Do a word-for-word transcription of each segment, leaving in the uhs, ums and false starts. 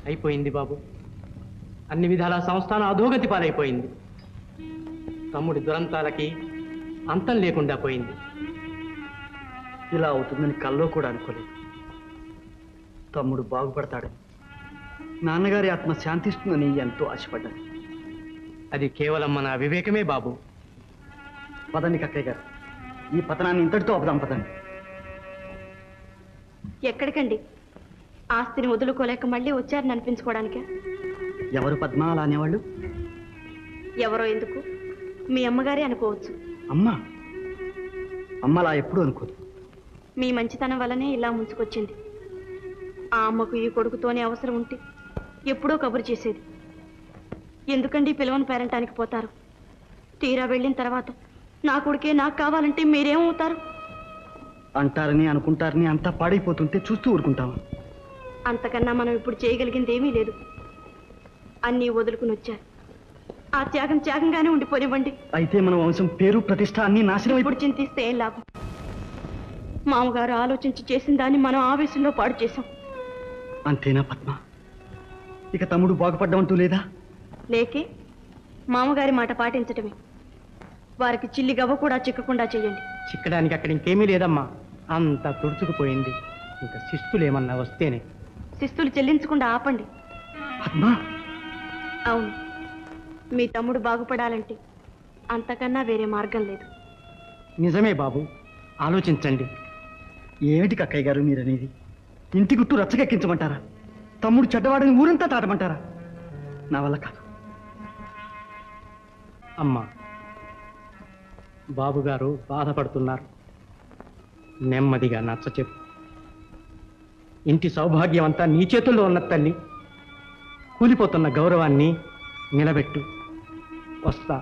అయిపోయింది బాబు. అన్ని విధాల సంస్థానం అధోగతి పాలైపోయింది. తమ్ముడి దురంతాలకి అంతం లేకుండా పోయింది. ఇలా అవుతుందని కల్లో కూడా అనుకోలేదు. తమ్ముడు బాగుపడతాడని, నాన్నగారి ఆత్మ శాంతిస్తుందని ఎంతో ఆశపడ్డాను. అది కేవలం మన వివేకమే బాబు. పదండి కక్కయ్య గారు, ఈ పతనాన్ని ఇంతటితో అపదాం. పదండి. ఎక్కడికండి? ఆస్తిని వదులుకోలేక మళ్ళీ వచ్చారని అనిపించుకోవడానికే. ఎవరు పద్మ అలా అనేవాళ్ళు? ఎవరో ఎందుకు, మీ అమ్మగారే అనుకోవచ్చు. అమ్మా అమ్మ అలా ఎప్పుడు అనుకోదు. మీ మంచితనం వల్లనే ఇలా ముంచుకొచ్చింది. ఆ అమ్మకు ఈ కొడుకుతోనే అవసరం ఉంటే ఎప్పుడో కబురు చేసేది. ఎందుకండి పిలవని పేరంటానికి పోతారు? తీరా వెళ్ళిన తర్వాత నా కొడుకే నాకు కావాలంటే మీరేమవుతారు? అంటారని అనుకుంటారని అంతా పాడైపోతుంటే చూస్తూ ఊరుకుంటాము. అంతకన్నా మనం ఇప్పుడు చేయగలిగింది ఏమీ లేదు. అన్నీ వదులుకుని వచ్చారు. ఆ త్యాగం త్యాగంగానే ఉండిపోనివ్వండి. అయితే మన వంశం పేరు ప్రతిష్ట అన్ని నాశనం. ఇప్పుడు చింతిస్తే ఏం లాభం? మామగారు ఆలోచించి చేసిన దాన్ని మనం ఆవేశంలో పాడు చేశాం. అంతేనా పద్మ? ఇక తమ్ముడు బాగుపడ్డామంటూ లేదా? లేకే, మామగారి మాట పాటించటమే. వారికి చిల్లి గవ్వ కూడా చిక్కకుండా చెయ్యండి. చిక్కడానికి అక్కడ ఇంకేమీ లేదమ్మా, అంత తుడుచుకుపోయింది. ఇంకా శిస్తులేమన్నా వస్తేనే. శిస్తులు చెల్లించకుండా ఆపండి. పద్మ, అవును, మీ తమ్ముడు బాగుపడాలంటే అంతకన్నా వేరే మార్గం లేదు. నిజమే బాబు, ఆలోచించండి. ఏమిటి కక్కయ్య గారు మీరనేది? ఇంటి గుట్టు రచ్చకెక్కించమంటారా? తమ్ముడు చెడ్డవాడని ఊరంతా తాటమంటారా? నా వల్ల కాదు. అమ్మా, బాబుగారు బాధపడుతున్నారు. నెమ్మదిగా నచ్చ చెప్పు. ఇంటి సౌభాగ్యం అంతా నీ చేతుల్లో ఉన్న తల్లి. కూలిపోతున్న గౌరవాన్ని నిలబెట్టు. వస్తా.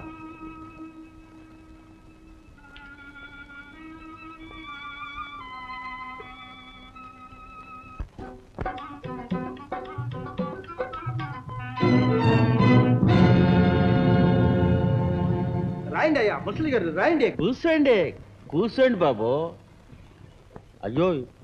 రాయండి అయ్యా, ముసలి గారు రాయండి. కూర్చోండి కూర్చోండి బాబు. అయ్యో,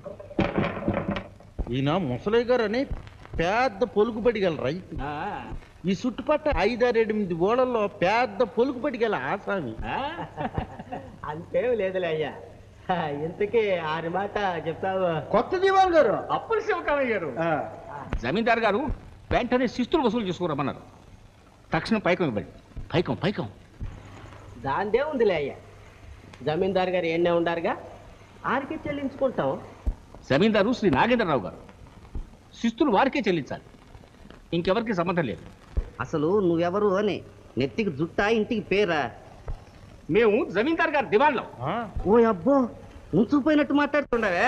ఈయన ముసలయ్య గారు అని పెద్ద పొలుకుబడి గల రైతు. ఈ చుట్టుపక్కల ఐదారు ఎనిమిది ఓళ్ళల్లో పెద్ద పొలుకుబడి గల ఆసామి. అంతేం లేదులే అయ్యా. ఇంతకీ ఆరి మాట చెప్తావు. కొత్త దివాన్ గారు, అప్పులు శివకామయ్య గారు. జమీందారు గారు వెంటనే శిస్తులు వసూలు చేసుకురమ్మన్నారు. తక్షణం పైకం ఇవ్వండి. పైకం పైకం దాందే ఉందిలే అయ్యా. జమీందారు గారు ఎన్నే ఉండారుగా, ఆరికి చెల్లించుకుంటాం. జమీందారు శ్రీ నాగేంద్రరావు గారు. శిస్తులు వారికే చెల్లించాలి, ఇంకెవరికి సంబంధం లేదు. అసలు నువ్వెవరు అని? నెత్తికి జుట్టా, ఇంటికి పేరా? మేము జమీందారు గారు దివాన్లో. ఓ అబ్బో, ఉంచుకుపోయినట్టు మాట్లాడుతుండవే.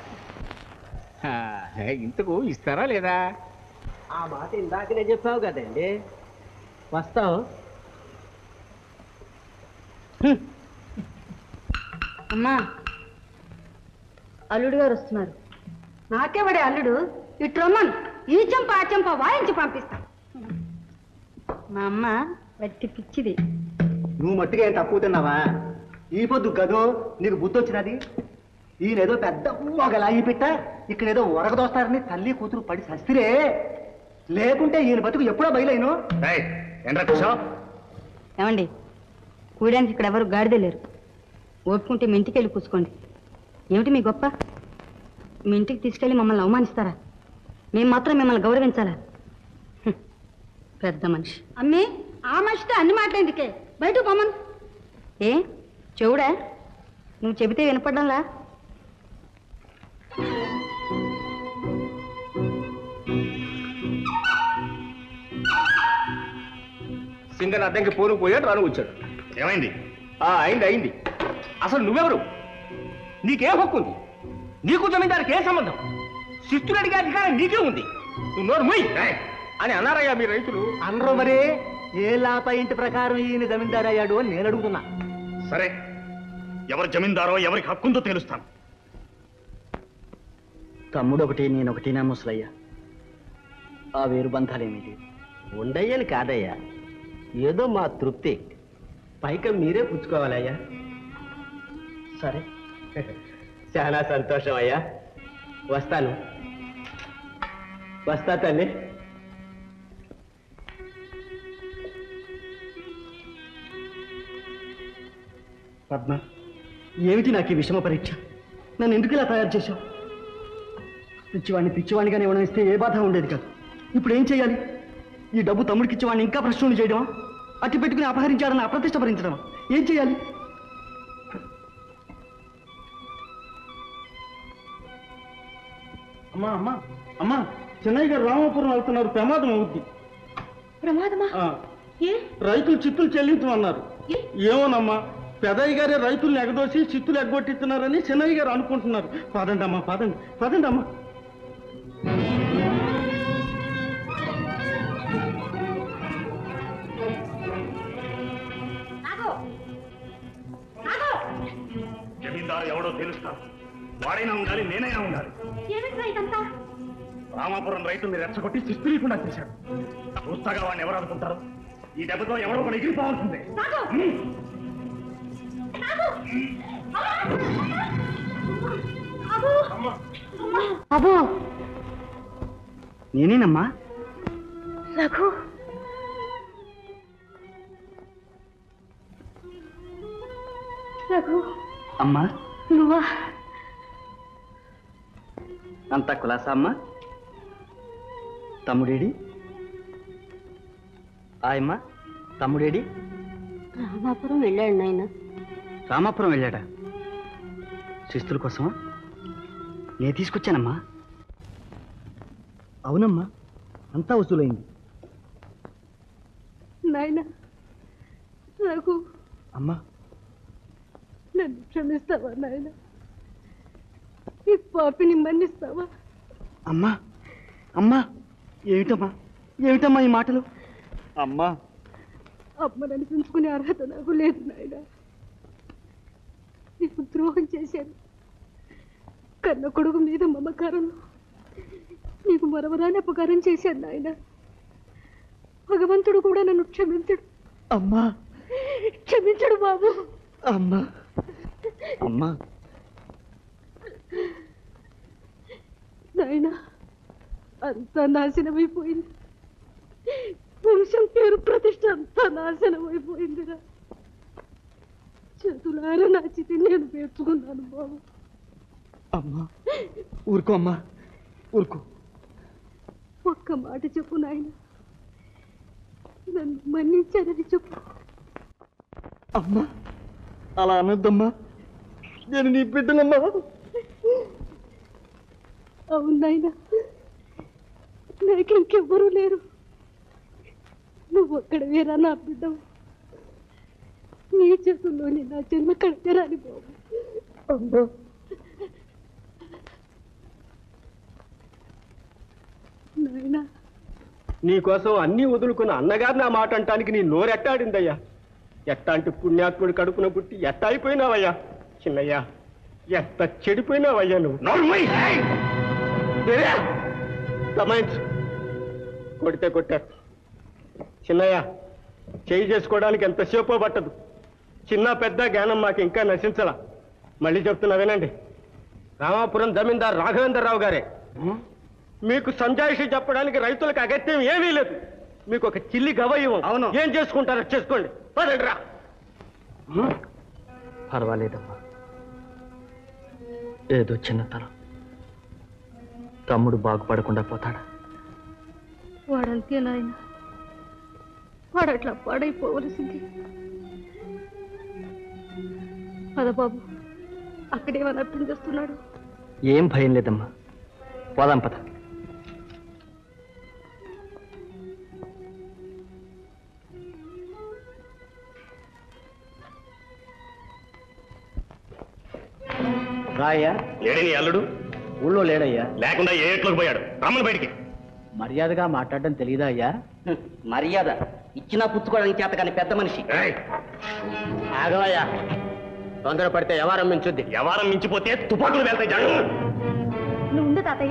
ఇంతకు ఇస్తారా లేదా? ఆ మాట ఇందాకనే చెప్పావు కదండి. వస్తాం. అమ్మా, అల్లుడు గారు వస్తున్నారు. నాకేవాడే అల్లుడు? ఇటు రమ్మను. ఈ చెంప ఆ చెంప వాయించి పంపిస్తా. మా అమ్మ వట్టి పిచ్చిది. నువ్వు మట్టిగా ఏం తక్కువ తిన్నావా? ఈ పొద్దు గదో నీకు బుద్ధి వచ్చినది. ఈయనేదో పెద్ద మొగలాయి పెట్ట, ఇక్కడేదో ఒరగదోస్తారని తల్లి కూతురు పడి సస్తిరే. లేకుంటే ఈయన బతుకు ఎప్పుడో బయలైను. ఏమండి, కూయడానికి ఇక్కడ ఎవరు గాడిదే లేరు. ఓపుకుంటే మీ ఇంటికి వెళ్ళి కూర్చుకోండి. ఏమిటి మీ గొప్ప? మీ ఇంటికి తీసుకెళ్ళి మమ్మల్ని అవమానిస్తారా? మేము మాత్రం మిమ్మల్ని గౌరవించాలా? పెద్ద మనిషి. అమ్మే, ఆ మనిషితో అన్ని మాట్లాడేందుకే బయట పొమ్మను. ఏ చెవుడా? నువ్వు చెబితే వినపడ్డంలా? సింగన్ అడ్డంకి పోను పోయాడు, రాను వచ్చాడు. ఏమైంది? అయింది అయింది. అసలు నువ్వెవరు? నీకే హక్కు ఉంది? నీకు జమీందారికి ఏ సంబంధం? శిస్తులు అడిగే అధికారం నీకే ఉంది. నువ్వు నోరు మూయి అని అన్నారయ్యా మీ రైతులు. అనరు మరి. ఏ లాప ఇంటి ప్రకారం ఈయన జమీందారు అయ్యాడు అని నేను అడుగుతున్నా. సరే, ఎవరు జమీందారో ఎవరికి హక్కుందో తెలుస్తాను. తమ్ముడు ఒకటి, నేను ఒకటినా ముసలయ్యా. ఆ వేరు బంధాలేమిటి? ఉండయ్యని కాదయ్యా, ఏదో మా తృప్తి. పైక మీరే పుచ్చుకోవాలయ్యా. సరే, చాలా సంతోషం అయ్యా. వస్తాను. వస్తా తల్లి. పద్మ, ఏమిటి నాకు ఈ విషమ పరీక్ష? నన్ను ఎందుకు ఇలా తయారు చేశావు? పిచ్చివాడిని పిచ్చివాడిగానే ఇవ్వడం ఇస్తే ఏ బాధ ఉండేది కాదు. ఇప్పుడు ఏం చేయాలి? ఈ డబ్బు తమ్ముడికి ఇచ్చేవాడిని ఇంకా ప్రశ్నలు చేయడమా? అట్టి పెట్టుకుని అపహరించాడని అప్రతిష్ట భరించడమా? ఏం చేయాలి? అమ్మా అమ్మా అమ్మా చెన్నై గారు రామాపురం వెళ్తున్నారు, ప్రమాదం అవుద్ది. ప్రమాదమా? ఏ? రైతులు చిత్తులు చెల్లించమన్నారు. ఏమోనమ్మా, పెదయ్య గారే రైతుల్ని ఎగదోసి చిత్తులు ఎగ్గొట్టిస్తున్నారని చెన్నయ్య గారు అనుకుంటున్నారు. పదండి అమ్మా, పదండి పదండి అమ్మా. జమీందారు ఎవడో తెలుస్తాను. వాడైనా ఉండాలి, నేనైనా ఉండాలి. రామాపురం రైతుల్ని రెచ్చగొట్టి శిస్తులేకుండా చేశాడు. చూస్తాగా వాడిని ఎవరు అనుకుంటారు? ఈ దెబ్బతో ఎవరో కూడా ఎగిరిపోవాల్సిందే. అబో నేనేనమ్మా. రఘు, రఘు అమ్మా, నువ్వా? అంతా కులాసా అమ్మా? తమ్ముడేడి? ఆయమ్మా, తమ్ముడేడి? రామాపురం వెళ్ళాడు నాయన. రామాపురం వెళ్ళాడా? శిస్తుల కోసమా? నేను తీసుకొచ్చానమ్మా. అవునమ్మా, అంతా వసూలైంది. నాయన రఘు, అమ్మా, నన్ను క్షమిస్తావా నాయన? ఈ పాపిని మన్నిస్తావా? అమ్మా, అమ్మా, ఏమిటమ్మా ఏమిటమ్మా ఈ మాటలు? అమ్మా, అమ్మని అనిపించుకునే అర్హత నాకు లేదు నాయన. నీకు ద్రోహం చేశాను. కన్న కొడుకు మీద మమకారంలో నీకు మరవరాని అపకారం చేశాను నాయన. భగవంతుడు కూడా నన్ను క్షమించడు. అమ్మా, క్షమించడు బాబు. అమ్మా, అమ్మా. నాయన, అంతా నాశనమైపోయింది. వంశం పేరు ప్రతిష్ట అంతా నాశనమైపోయిందిరా. చేతులారా నా చితి నేను పేర్చుకున్నాను బాబు. అమ్మా, ఊరుకో అమ్మా, ఊరుకో. ఒక్క మాట చెప్పు నాయన, నన్ను మన్నించానని చెప్పు. అమ్మా, అలా అనొద్దమ్మా, నేను నీ బిడ్డనమ్మా. అవును నాయన, నాకింకెవ్వరూ లేరు. నువ్వు ఒక్కడ వేరా నా బిడ్డవు. నీ చేతుల్లోని నా జన్మ కడతరాని బాబు. అమ్మా, నాయనా, నీకోసం అన్ని వదులుకున్న అన్నగారు నా మాట అంటానికి నీ నోరెట్టాడిందయ్యా. ఎట్టాంటి పుణ్యాత్ముడి కడుపున పుట్టి ఎట్ట అయిపోయినావయ్యా చిన్నయ్యా, ఎంత చెడిపోయినావయ్యా నువ్వు. గమాయించు, కొడితే కొట్టారు. చిన్నయ్య, చేయి చేసుకోవడానికి ఎంతసేపో పట్టదు. చిన్న పెద్ద జ్ఞానం మాకు ఇంకా నశించలా. మళ్ళీ చెప్తున్నా వినండి. రామాపురం జమీందారు రాఘవేంద్రరావు గారే మీకు సంజాయిషి చెప్పడానికి రైతులకు అగత్యం ఏమీ లేదు. మీకు ఒక చిల్లి గవయ్యం. అవును, ఏం చేసుకుంటారో చేసుకోండి. పదండి రా. పర్వాలేదమ్మా, ఏదో చిన్నతనం. తమ్ముడు బాగుపడకుండా పోతాడా? వాడంతే నాయన, వాడు అట్లా పాడైపోవలసింది. పద బాబు, అక్కడేమని అర్థం చేస్తున్నాడు. ఏం భయం లేదమ్మా, పోదాం పద. రాయ్యా. లేడని అల్లుడు ఊళ్ళో లేడయ్యా. లేకుండా ఏ ఎట్లోకి పోయాడు? రమ్మని బయటికి. మర్యాదగా మాట్లాడడం తెలీదా అయ్యా? మర్యాద ఇచ్చినా పుచ్చుకోవడానికి చేత కానీ పెద్ద మనిషి. ఆగవయ్యా, తొందర పడితే ఎవరం మించుద్ది. ఎవరం మించిపోతే తుపాకులు వెళ్తాయి. జంగు. నువ్వు ఉండు తాతయ్య.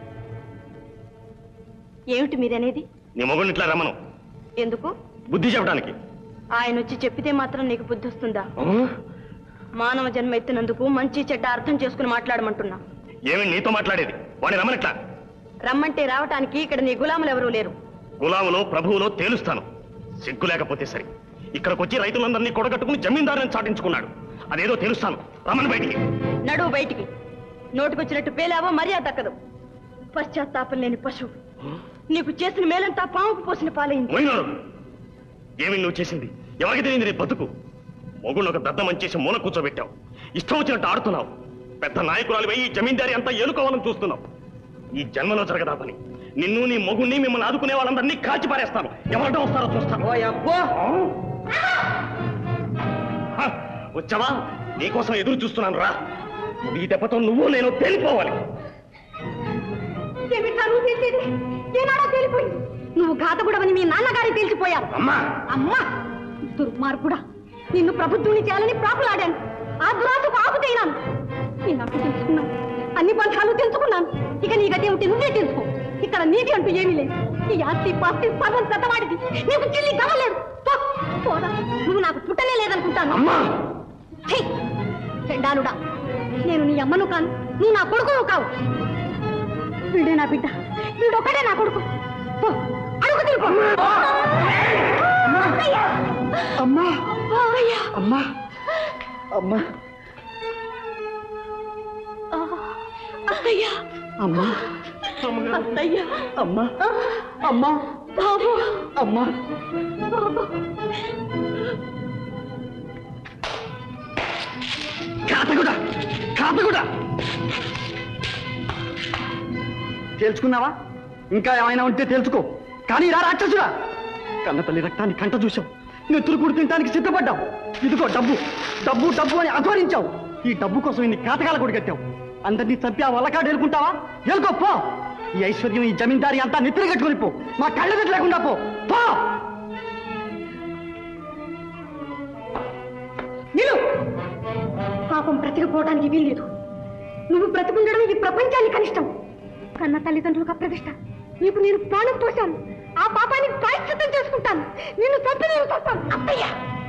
ఏమిటి మీరనేది? నీ మొగుడిని ఇట్లా రమ్మను. ఎందుకు? బుద్ధి చెప్పడానికి. ఆయన వచ్చి చెప్పితే మాత్రం నీకు బుద్ధి వస్తుందా? మానవ జన్మ ఎత్తినందుకు మంచి చెడ్డ అర్థం చేసుకుని మాట్లాడమంటున్నా. ఏమి నీతో మాట్లాడేది? వాడిని రమ్మనిట్లా. రమ్మంటే రావటానికి ఇక్కడ నీ గులాములు ఎవరూ లేరు. గులాములో ప్రభువులో తేలుస్తాను. సిగ్గు లేకపోతే సరి. ఇక్కడికి వచ్చి రైతులందరినీ కొడగట్టుకుని జమీందారుని చాటించుకున్నాడు. అదేదో తెలుస్తాను. రమణ బయటికి నడువు బయటికి. నోటుకొచ్చినట్టు పేలావో మర్యాద దక్కదు. పశ్చాత్తాపం లేని పశువు. నీకు చేసిన మేలంతా పాముకు పోసిన పాలైంది. ఏమి నువ్వు చేసింది? ఎవరికి తెలియదు నీ బతుకు. మొగుడు ఒక పెద్ద మంచేసి మూల కూర్చోబెట్టావు. ఇష్టం వచ్చినట్టు ఆడుతున్నావు. పెద్ద నాయకురాలు పోయి జమీందారి అంతా ఏలుకోవాలని చూస్తున్నావు. ఈ జన్మలో జరగదా పని. నిన్ను నీ మొగుణ్ణి మిమ్మల్ని ఆదుకునే వాళ్ళందరినీ కాల్చి పారేస్తాను. ఎవరితో వస్తారో చూస్తాను. వచ్చావా? నీకోసం ఎదురు చూస్తున్నాను. రా. నీ దెబ్బతో నువ్వు నేను తేలిపోవాలి. ఏనాడో తేలిపోయి నువ్వు ఘాతకుడవని మీ నాన్నగారి తెలిసిపోయారు. అమ్మా అమ్మా దుర్మార్గుడా, నిన్ను ప్రభుత్వం చేయాలని ప్రాకులాడాను. ఆ దురాశకు ఆపుతైనాను. నేను అప్పు తెలుసుకున్నాను. అన్ని పంచాలు తెలుసుకున్నాను. ఇక నీ గతి ఏమిటి నువ్వే తెలుసుకో. ఇక్కడ నీతి అంటూ ఏమీ లేదు. ఈ ఆస్తి పాస్తి సర్వం పెద్దవాడిది. నీకు చిల్లి గమలేదు. పోరా, నువ్వు నాకు పుట్టనే లేదనుకుంటాను. చెండాలుడా, నేను నీ అమ్మను కాను, నువ్వు నా కొడుకును కావు. వీడే నా బిడ్డ, వీడొక్కడే నా కొడుకు. అడుగు తిరుగు. అమ్మా అమ్మా అమ్మా అత్తయ్య అమ్మా అత్తయ్య అమ్మా అమ్మా బాబు అమ్మా కాతగుడా కాతగుడా తెలుసుకున్నావా? ఇంకా ఏమైనా ఉంటే తెలుసుకో. కానీ రా రాక్షసుడా, కన్న తల్లి రక్తాన్ని కంట చూశావు. నెత్తులు కూడి తినడానికి సిద్ధపడ్డావు. ఇదిగో డబ్బు డబ్బు డబ్బు అని అధ్వరించావు. ఈ డబ్బు కోసం ఇన్ని కాతకాల కొడి కట్టావు. అందరినీ చంపి ఆ వల్లకాడు ఎలుకుంటావా? ఎలుకో పో. ఈ ఐశ్వర్యం, ఈ జమీందారి అంతా నెత్తులు కట్టుకుని పో. మా కళ్ళ దగ్గర లేకుండా పో పో. నిలు. పాపం బ్రతికిపోవడానికి వీల్లేదు. నువ్వు బ్రతికుండడం ఈ ప్రపంచానికి కనిష్టం. కన్న తల్లిదండ్రులకు అప్రతిష్ట. నీకు నేను ప్రాణం పోశాను. ఆ పాపానికి ప్రాయశ్చిత్తం చేసుకుంటాను. నిన్ను చంపి నేను చస్తాను. అత్తయ్య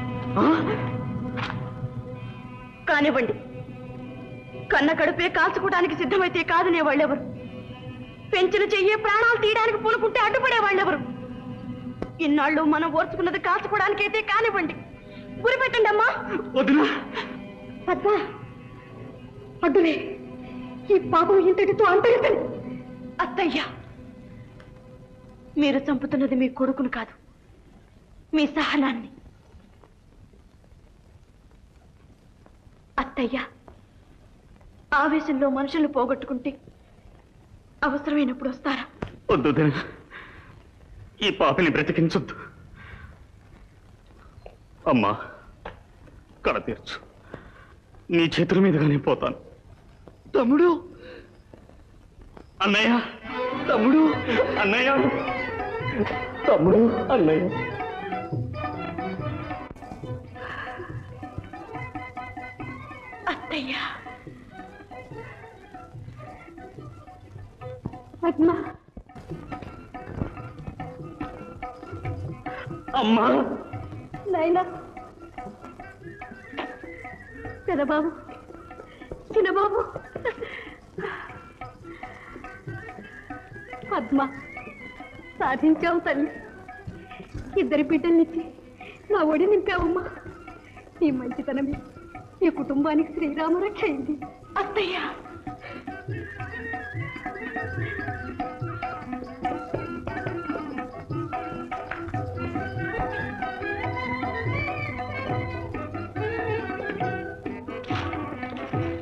కానివ్వండి. కన్న కడుపే కాల్చుకోవడానికి సిద్ధమైతే కాదనే వాళ్ళెవరు? పెంచిన చెయ్యే ప్రాణాలు తీయడానికి పూనుకుంటే అడ్డుపడే వాళ్ళెవరు? ఇన్నాళ్ళు మనం ఓర్చుకున్నది కాల్చుకోవడానికైతే కానివ్వండి. గురి పెట్టండి అమ్మా. వదినా పద్మ, అడ్డులే. ఈ పాపం ఇంతటితో అంతరితని. అత్తయ్య, మీరు చంపుతున్నది మీ కొడుకును కాదు, మీ సహనాన్ని. అత్తయ్య, ఆవేశంలో మనుషులు పోగొట్టుకుంటే అవసరమైనప్పుడు వస్తారా? వద్దు దిన, ఈ పాపిని బ్రతికించొద్దు. అమ్మా, కడ తీర్చు. నీ చేతుల మీదుగానే పోతాను. తమ్ముడు అన్నయ్య, తమ్ముడు అన్నయ్య, తమ్ముడు అన్నయ్య. అత్తయ్య, పద్మ, అమ్మా, నైనా, చిన్నబాబు, చిన్నబాబు. పద్మ, సాధించావు తల్లి. ఇద్దరి బిడ్డల్నిచ్చి నా ఒడి నింపావమ్మా. ఈ మంచితనమే ఈ కుటుంబానికి శ్రీరామ రక్ష అయింది. అత్తయ్య,